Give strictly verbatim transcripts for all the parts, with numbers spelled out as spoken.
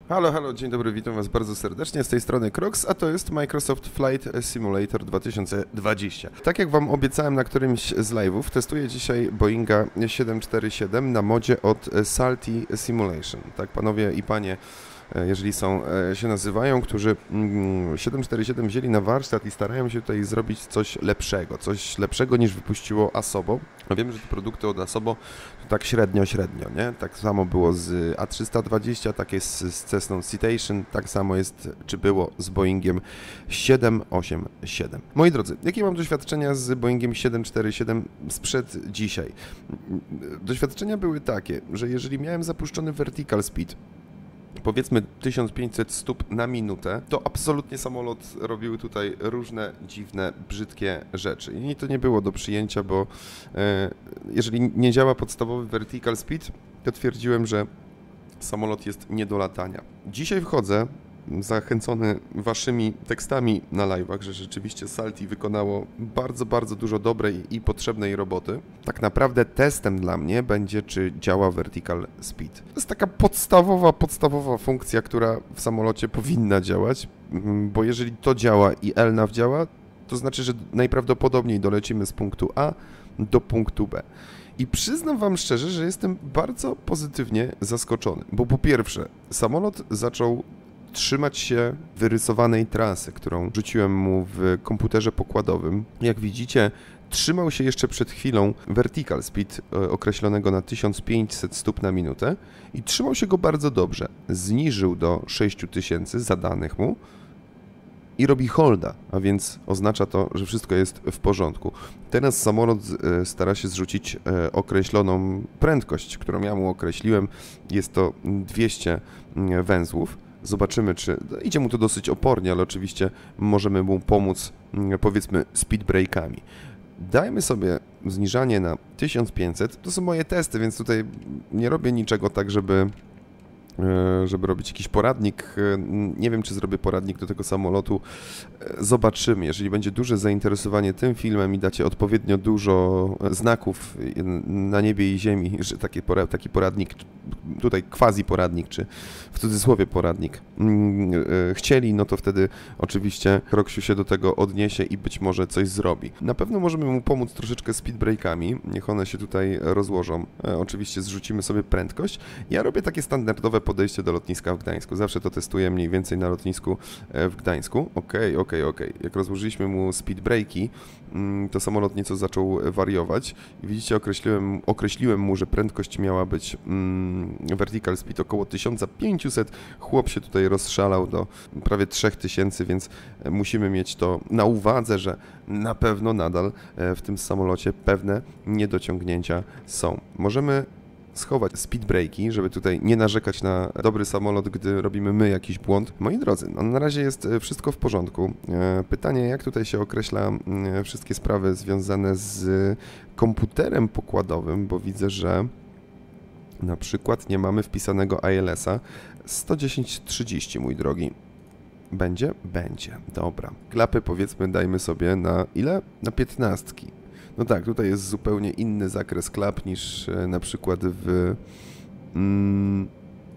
Halo, halo, dzień dobry, witam Was bardzo serdecznie, z tej strony Crocs, a to jest Microsoft Flight Simulator dwa tysiące dwadzieścia. Tak jak Wam obiecałem na którymś z live'ów, testuję dzisiaj Boeinga siedem cztery siedem na modzie od Salty Simulation. Tak, panowie i panie, jeżeli są, się nazywają, którzy siedem cztery siedem wzięli na warsztat i starają się tutaj zrobić coś lepszego, coś lepszego niż wypuściło Asobo. Wiem, że te produkty od Asobo to tak średnio, średnio, nie? Tak samo było z A trzysta dwadzieścia, tak jest z Cessną Citation, tak samo jest, czy było z Boeingiem siedem osiem siedem. Moi drodzy, jakie mam doświadczenia z Boeingiem siedem cztery siedem sprzed dzisiaj? Doświadczenia były takie, że jeżeli miałem zapuszczony vertical speed, powiedzmy tysiąc pięćset stóp na minutę, to absolutnie samolot robił tutaj różne dziwne, brzydkie rzeczy. I to nie było do przyjęcia, bo e, jeżeli nie działa podstawowy vertical speed, to twierdziłem, że samolot jest nie do latania. Dzisiaj wchodzę zachęcony waszymi tekstami na live'ach, że rzeczywiście Salty wykonało bardzo, bardzo dużo dobrej i potrzebnej roboty. Tak naprawdę testem dla mnie będzie, czy działa vertical speed. To jest taka podstawowa, podstawowa funkcja, która w samolocie powinna działać, bo jeżeli to działa i L N A V działa, to znaczy, że najprawdopodobniej dolecimy z punktu A do punktu B. I przyznam Wam szczerze, że jestem bardzo pozytywnie zaskoczony, bo po pierwsze, samolot zaczął trzymać się wyrysowanej trasy, którą rzuciłem mu w komputerze pokładowym. Jak widzicie, trzymał się jeszcze przed chwilą vertical speed określonego na tysiąc pięćset stóp na minutę i trzymał się go bardzo dobrze. Zniżył do sześć tysięcy zadanych mu i robi holda, a więc oznacza to, że wszystko jest w porządku. Teraz samolot stara się zrzucić określoną prędkość, którą ja mu określiłem. Jest to dwieście węzłów. Zobaczymy, czy idzie mu to dosyć opornie, ale oczywiście możemy mu pomóc, powiedzmy, speed breakami. Dajmy sobie zniżanie na tysiąc pięćset. To są moje testy, więc tutaj nie robię niczego tak, żeby żeby robić jakiś poradnik. Nie wiem, czy zrobię poradnik do tego samolotu. Zobaczymy. Jeżeli będzie duże zainteresowanie tym filmem i dacie odpowiednio dużo znaków na niebie i ziemi, że taki, pora, taki poradnik, tutaj quasi poradnik, czy w cudzysłowie poradnik chcieli, no to wtedy oczywiście Croxiu się do tego odniesie i być może coś zrobi. Na pewno możemy mu pomóc troszeczkę speed breakami. Niech one się tutaj rozłożą. Oczywiście zrzucimy sobie prędkość. Ja robię takie standardowe podejście do lotniska w Gdańsku. Zawsze to testuję mniej więcej na lotnisku w Gdańsku. Okej, okej, okej. Jak rozłożyliśmy mu speed breaki, to samolot nieco zaczął wariować. I widzicie, określiłem, określiłem mu, że prędkość miała być mm, vertical speed około tysiąc pięćset. Chłop się tutaj rozszalał do prawie trzy tysiące, więc musimy mieć to na uwadze, że na pewno nadal w tym samolocie pewne niedociągnięcia są. Możemy schować speed breaki, żeby tutaj nie narzekać na dobry samolot, gdy robimy my jakiś błąd. Moi drodzy, no na razie jest wszystko w porządku. Pytanie, jak tutaj się określa wszystkie sprawy związane z komputerem pokładowym, bo widzę, że na przykład nie mamy wpisanego I L S a sto dziesięć trzydzieści, mój drogi. Będzie? Będzie. Dobra. Klapy, powiedzmy, dajmy sobie na ile? Na piętnastki. No tak, tutaj jest zupełnie inny zakres klap niż na przykład w mm,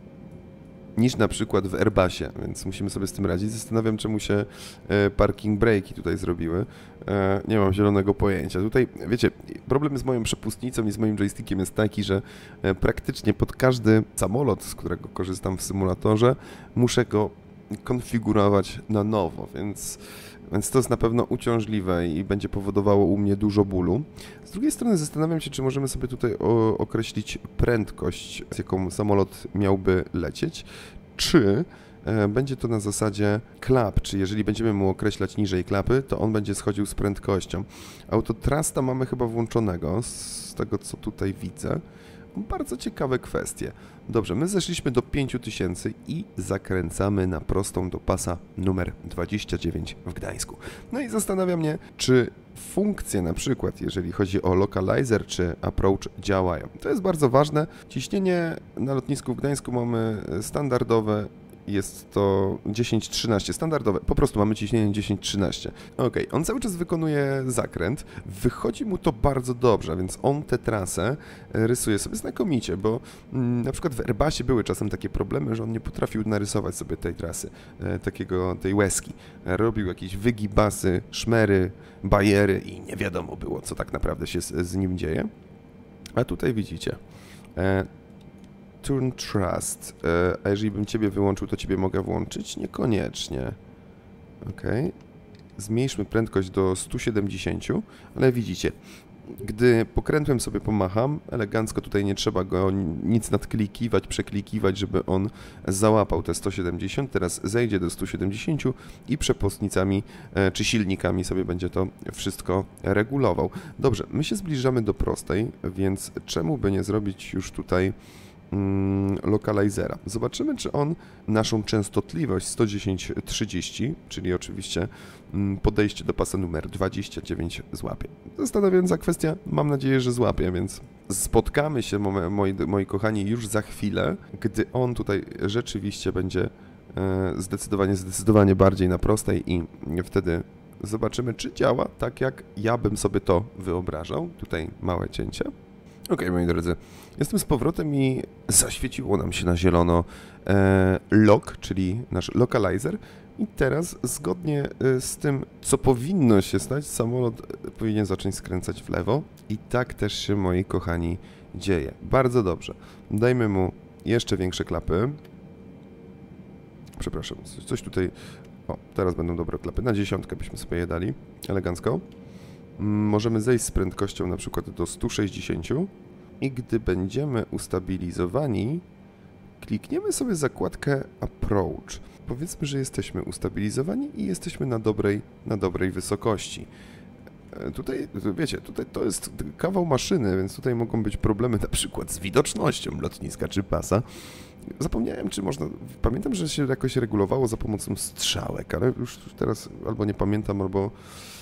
niż na przykład w Airbusie, więc musimy sobie z tym radzić. Zastanawiam, czemu się parking braki tutaj zrobiły. Nie mam zielonego pojęcia. Tutaj, wiecie, problem z moją przepustnicą i z moim joystickiem jest taki, że praktycznie pod każdy samolot, z którego korzystam w symulatorze, muszę go konfigurować na nowo, więc Więc to jest na pewno uciążliwe i będzie powodowało u mnie dużo bólu. Z drugiej strony zastanawiam się, czy możemy sobie tutaj o, określić prędkość, z jaką samolot miałby lecieć, czy e, będzie to na zasadzie klap, czy jeżeli będziemy mu określać niżej klapy, to on będzie schodził z prędkością. Autotrusta mamy chyba włączonego, z tego co tutaj widzę. Bardzo ciekawe kwestie. Dobrze, my zeszliśmy do pięć tysięcy i zakręcamy na prostą do pasa numer dwadzieścia dziewięć w Gdańsku. No i zastanawia mnie, czy funkcje na przykład, jeżeli chodzi o localizer czy approach, działają. To jest bardzo ważne. Ciśnienie na lotnisku w Gdańsku mamy standardowe. jest to dziesięć trzynaście, standardowe, po prostu mamy ciśnienie dziesięć trzynaście. Ok, on cały czas wykonuje zakręt, wychodzi mu to bardzo dobrze, więc on tę trasę rysuje sobie znakomicie, bo mm, na przykład w Airbusie były czasem takie problemy, że on nie potrafił narysować sobie tej trasy, e, takiego, tej łezki. Robił jakieś wygibasy, szmery, bajery i nie wiadomo było, co tak naprawdę się z, z nim dzieje. A tutaj widzicie, e, Turn Trust, e, a jeżeli bym Ciebie wyłączył, to Ciebie mogę włączyć? Niekoniecznie. Ok, zmniejszmy prędkość do stu siedemdziesięciu, ale widzicie, gdy pokrętłem sobie pomacham, elegancko tutaj nie trzeba go nic nadklikiwać, przeklikiwać, żeby on załapał te sto siedemdziesiąt, teraz zejdzie do stu siedemdziesięciu i przepustnicami e, czy silnikami sobie będzie to wszystko regulował. Dobrze, my się zbliżamy do prostej, więc czemu by nie zrobić już tutaj mm, lokalizera? Zobaczymy, czy on naszą częstotliwość sto dziesięć trzydzieści, czyli oczywiście mm, podejście do pasa numer dwadzieścia dziewięć złapie. Zastanawiająca kwestia, mam nadzieję, że złapie, więc spotkamy się, moi, moi kochani, już za chwilę, gdy on tutaj rzeczywiście będzie e, zdecydowanie, zdecydowanie bardziej na prostej i wtedy zobaczymy, czy działa tak, jak ja bym sobie to wyobrażał. Tutaj małe cięcie. Ok, moi drodzy, jestem z powrotem i zaświeciło nam się na zielono e, lock, czyli nasz localizer i teraz zgodnie z tym, co powinno się stać, samolot powinien zacząć skręcać w lewo i tak też się, moi kochani, dzieje. Bardzo dobrze. Dajmy mu jeszcze większe klapy. Przepraszam, coś tutaj... O, teraz będą dobre klapy. Na dziesiątkę byśmy sobie je dali. Elegancko. Możemy zejść z prędkością na przykład do stu sześćdziesięciu i gdy będziemy ustabilizowani, klikniemy sobie zakładkę Approach. Powiedzmy, że jesteśmy ustabilizowani i jesteśmy na dobrej, na dobrej wysokości. Tutaj, wiecie, tutaj to jest kawał maszyny, więc tutaj mogą być problemy na przykład z widocznością lotniska czy pasa. Zapomniałem, czy można... Pamiętam, że się jakoś regulowało za pomocą strzałek, ale już teraz albo nie pamiętam, albo...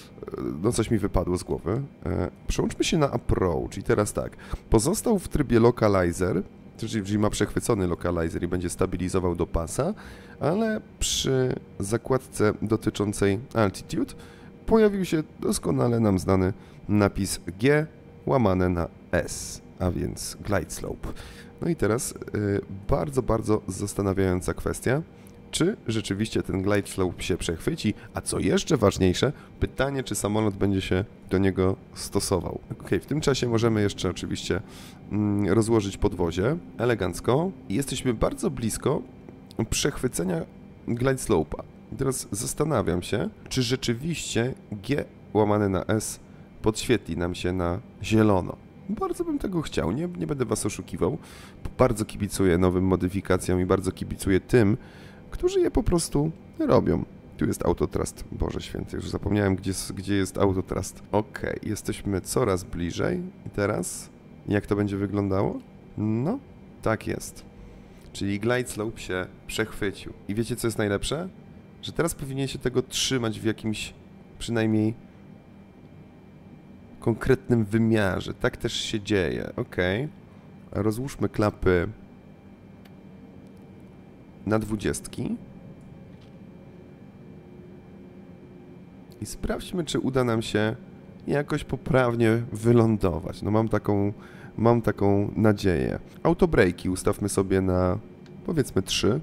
No coś mi wypadło z głowy. E, przełączmy się na Approach i teraz tak, pozostał w trybie Localizer, czyli ma przechwycony Localizer i będzie stabilizował do pasa, ale przy zakładce dotyczącej Altitude pojawił się doskonale nam znany napis G łamane na S, a więc Glide Slope. No i teraz y, bardzo, bardzo zastanawiająca kwestia, czy rzeczywiście ten glide slope się przechwyci, a co jeszcze ważniejsze, pytanie, czy samolot będzie się do niego stosował. Ok, w tym czasie możemy jeszcze oczywiście mm, rozłożyć podwozie elegancko i jesteśmy bardzo blisko przechwycenia glide slope'a. I teraz zastanawiam się, czy rzeczywiście G łamane na S podświetli nam się na zielono. Bardzo bym tego chciał, nie, nie będę Was oszukiwał. Bardzo kibicuję nowym modyfikacjom i bardzo kibicuję tym, którzy je po prostu robią. Tu jest Autotrust, Boże Święty, już zapomniałem, gdzie, gdzie jest Autotrust. Ok, jesteśmy coraz bliżej. I teraz, jak to będzie wyglądało? No, tak jest. Czyli glide slope się przechwycił. I wiecie, co jest najlepsze? Że teraz powinien się tego trzymać w jakimś przynajmniej konkretnym wymiarze. Tak też się dzieje. Ok. Rozłóżmy klapy na dwudziestki i sprawdźmy, czy uda nam się jakoś poprawnie wylądować. No mam taką, mam taką nadzieję. Autobrejki ustawmy sobie na, powiedzmy, trzy.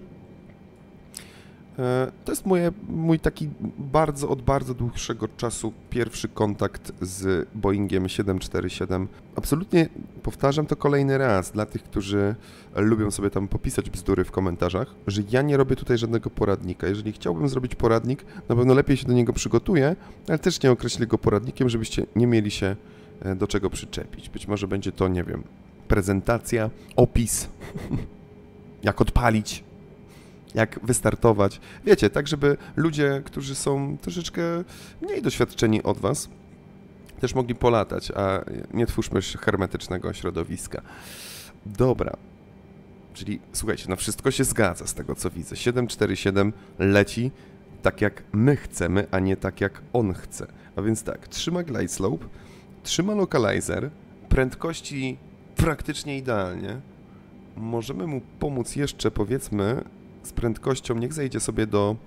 To jest moje, mój taki bardzo, od bardzo dłuższego czasu pierwszy kontakt z Boeingiem siedem cztery siedem. Absolutnie powtarzam to kolejny raz dla tych, którzy lubią sobie tam popisać bzdury w komentarzach, że ja nie robię tutaj żadnego poradnika. Jeżeli chciałbym zrobić poradnik, na pewno lepiej się do niego przygotuję, ale też nie określę go poradnikiem, żebyście nie mieli się do czego przyczepić. Być może będzie to, nie wiem, prezentacja, opis, jak odpalić, jak wystartować. Wiecie, tak żeby ludzie, którzy są troszeczkę mniej doświadczeni od Was, też mogli polatać, a nie twórzmy hermetycznego środowiska. Dobra. Czyli słuchajcie, no wszystko się zgadza z tego, co widzę. siedem cztery siedem leci tak, jak my chcemy, a nie tak, jak on chce. A więc tak, trzyma glide slope, trzyma localizer, prędkości praktycznie idealnie. Możemy mu pomóc jeszcze, powiedzmy, z prędkością, niech zejdzie sobie do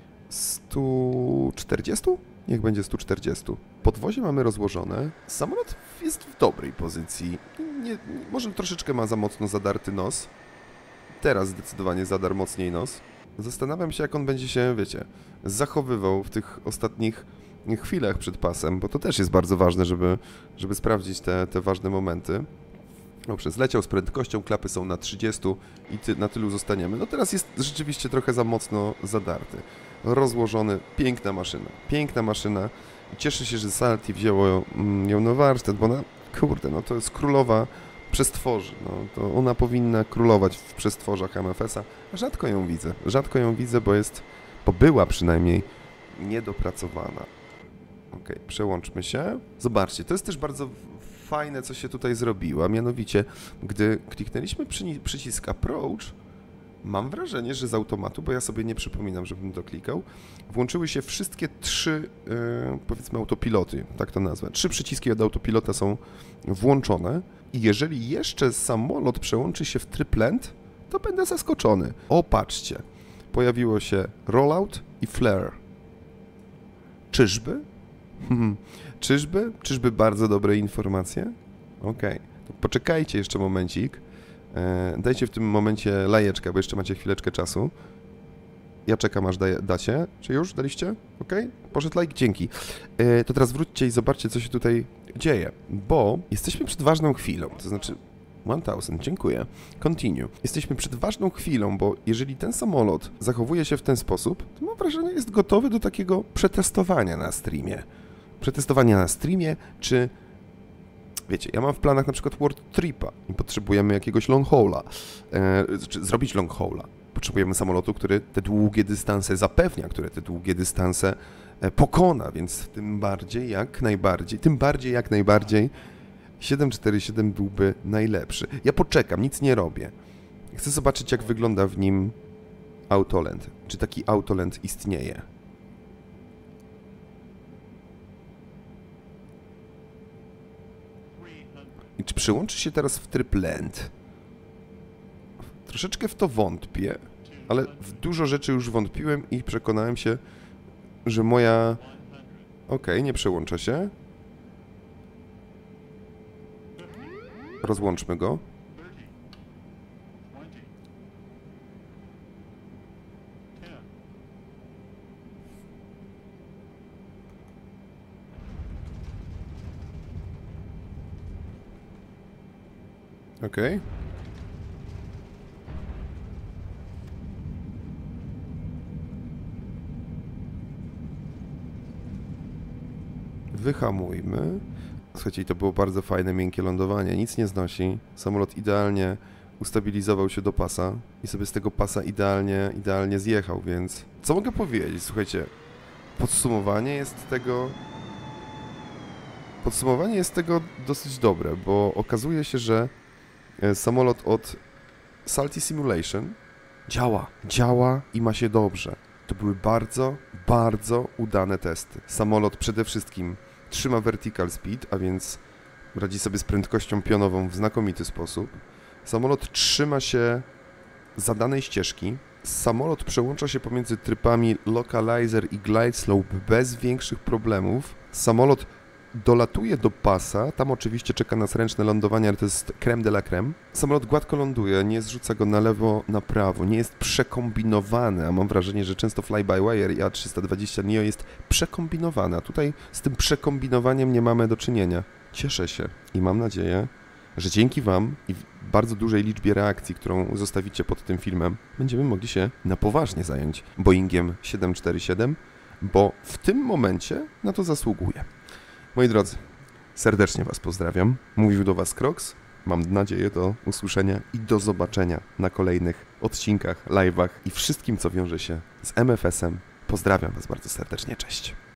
stu czterdziestu? Niech będzie stu czterdziestu. Podwozie mamy rozłożone. Samolot jest w dobrej pozycji. Nie, może troszeczkę ma za mocno zadarty nos. Teraz zdecydowanie zadarł mocniej nos. Zastanawiam się, jak on będzie się, wiecie, zachowywał w tych ostatnich chwilach przed pasem, bo to też jest bardzo ważne, żeby, żeby sprawdzić te, te ważne momenty. Dobrze, zleciał z prędkością, klapy są na trzydziestu i ty, na tylu zostaniemy. No teraz jest rzeczywiście trochę za mocno zadarty. Rozłożony, piękna maszyna, piękna maszyna. Cieszę się, że Salty wzięło ją na warsztat, bo ona, kurde, no to jest królowa przestworzy. No, to ona powinna królować w przestworzach M F S-a. Rzadko ją widzę, rzadko ją widzę, bo jest, bo była przynajmniej niedopracowana. Ok, przełączmy się. Zobaczcie, to jest też bardzo fajne, co się tutaj zrobiło, a mianowicie, gdy kliknęliśmy przycisk Approach, mam wrażenie, że z automatu, bo ja sobie nie przypominam, żebym to klikał, włączyły się wszystkie trzy, yy, powiedzmy, autopiloty, tak to nazwę. Trzy przyciski od autopilota są włączone i jeżeli jeszcze samolot przełączy się w tryb land, to będę zaskoczony. O, patrzcie, pojawiło się rollout i flare. Czyżby? Hmm. Czyżby? Czyżby bardzo dobre informacje? Okej, okay. Poczekajcie jeszcze momencik. E, dajcie w tym momencie lajeczkę, bo jeszcze macie chwileczkę czasu. Ja czekam, aż daje, dacie. Czy już daliście? Ok? Poszedł like? Dzięki. E, to teraz wróćcie i zobaczcie, co się tutaj dzieje, bo jesteśmy przed ważną chwilą, to znaczy tysiąc, dziękuję. Continue. Jesteśmy przed ważną chwilą, bo jeżeli ten samolot zachowuje się w ten sposób, to mam wrażenie, jest gotowy do takiego przetestowania na streamie. Przetestowania na streamie, czy... Wiecie, ja mam w planach na przykład World Tripa i potrzebujemy jakiegoś long haula, e, czy zrobić long haula. Potrzebujemy samolotu, który te długie dystanse zapewnia, który te długie dystanse e, pokona, więc tym bardziej, jak najbardziej, tym bardziej, jak najbardziej siedem cztery siedem byłby najlepszy. Ja poczekam, nic nie robię. Chcę zobaczyć, jak wygląda w nim autoland. Czy taki autoland istnieje? I czy przyłączy się teraz w tryb land? Troszeczkę w to wątpię, ale w dużo rzeczy już wątpiłem i przekonałem się, że moja... Okej, okay, nie przełącza się. Rozłączmy go. Okej. Okay. Wyhamujmy. Słuchajcie, to było bardzo fajne, miękkie lądowanie. Nic nie znosi. Samolot idealnie ustabilizował się do pasa i sobie z tego pasa idealnie, idealnie zjechał, więc... Co mogę powiedzieć? Słuchajcie, podsumowanie jest tego... Podsumowanie jest tego dosyć dobre, bo okazuje się, że samolot od Salty Simulation działa, działa i ma się dobrze. To były bardzo, bardzo udane testy. Samolot przede wszystkim trzyma vertical speed, a więc radzi sobie z prędkością pionową w znakomity sposób. Samolot trzyma się zadanej ścieżki. Samolot przełącza się pomiędzy trybami localizer i glide slope bez większych problemów. Samolot dolatuje do pasa, tam oczywiście czeka nas ręczne lądowanie, ale to jest creme de la creme. Samolot gładko ląduje, nie zrzuca go na lewo, na prawo, nie jest przekombinowany, a mam wrażenie, że często fly-by-wire i A trzysta dwadzieścia Neo jest przekombinowane, a tutaj z tym przekombinowaniem nie mamy do czynienia. Cieszę się i mam nadzieję, że dzięki Wam i bardzo dużej liczbie reakcji, którą zostawicie pod tym filmem, będziemy mogli się na poważnie zająć Boeingiem siedem cztery siedem, bo w tym momencie na to zasługuje. Moi drodzy, serdecznie Was pozdrawiam. Mówił do Was Crocs. Mam nadzieję do usłyszenia i do zobaczenia na kolejnych odcinkach, live'ach i wszystkim, co wiąże się z M F S-em. Pozdrawiam Was bardzo serdecznie. Cześć.